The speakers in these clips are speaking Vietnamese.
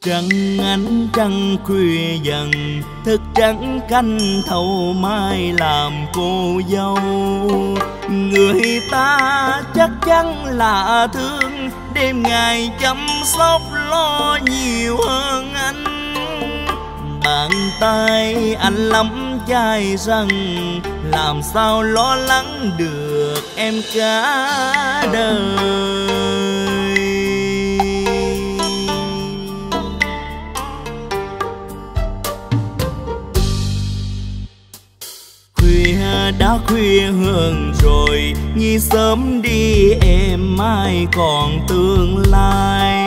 Trăng ánh trăng khuya dần, thức trắng canh thâu mai làm cô dâu. Người ta chắc chắn là thương, đêm ngày chăm sóc lo nhiều hơn anh. Bàn tay anh lắm chai răng, làm sao lo lắng được em cả đời. Đã khuya hơn rồi, nhi sớm đi em mai còn tương lai.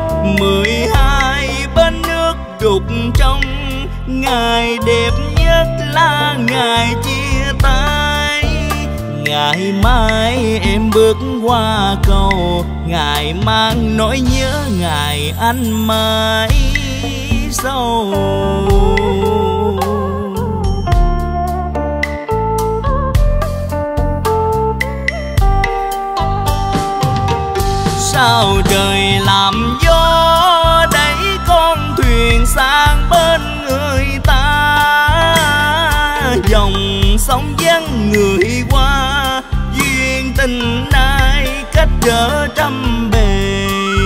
12 bên nước đục trong, ngày đẹp nhất là ngày chia tay. Ngày mai em bước qua cầu, ngày mang nỗi nhớ ngày anh mãi sâu. Sao trời làm gió đẩy con thuyền sang bên người ta. Dòng sóng vắng người qua, duyên tình ai cách trở trăm bề.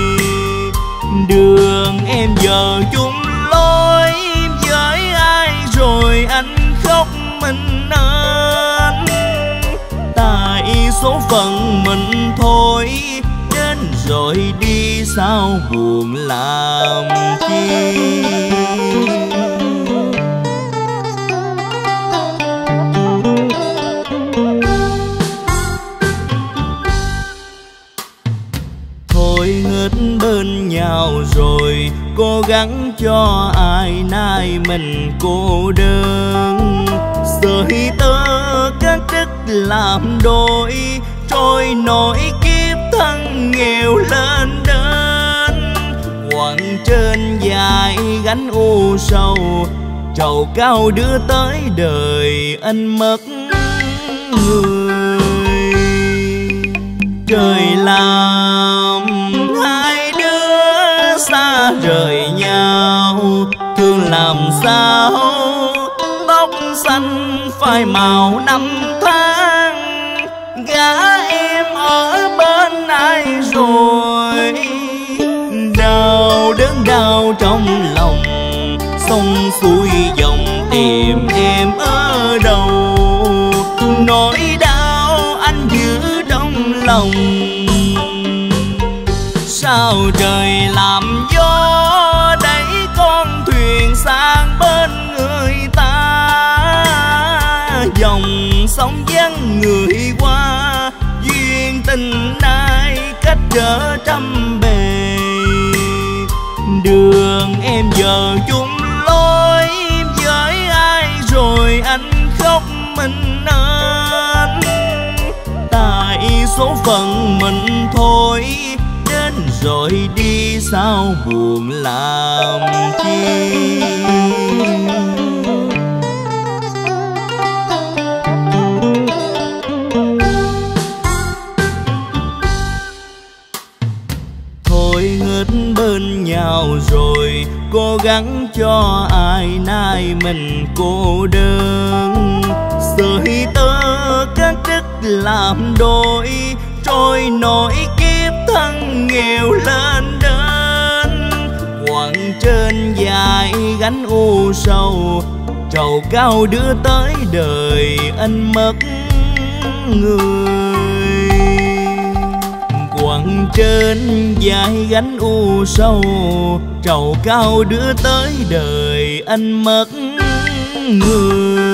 Đường em giờ chung lối với ai rồi anh khóc mình ơn. Tại số phận mình thôi, rồi đi sao buồn làm chi. Thôi hết bên nhau rồi, cố gắng cho ai nay mình cô đơn. Sợi tơ cắt đứt làm đôi, trôi nổi kiếp thân nghèo lên đến. Quặng trên dài gánh u sầu, trầu cao đưa tới đời anh mất người. Trời làm hai đứa xa rời nhau, thương làm sao tóc xanh phai màu năm tháng. Gã em ở bên ai rồi, đau đớn đau trong lòng. Sông xuôi dòng tìm em ở đâu, nỗi đau anh giữ trong lòng. Sao trời làm gió đẩy con thuyền sang bên người ta. Dòng sóng vắng người qua, duyên tình ai cách trở trăm bề. Đường em giờ chung lối với ai rồi anh khóc mình ơn. Tại số phận mình thôi, đến rồi đi sao buồn làm chi. Bên nhau rồi, cố gắng cho ai nay mình cô đơn. Sợi tơ cắt đứt làm đôi, trôi nổi kiếp thân nghèo lên đến. Quặng trên dài gánh u sầu, trầu cao đưa tới đời anh mất người. Quặng trên vai gánh u sầu, trầu cao đưa tới đời anh mất người.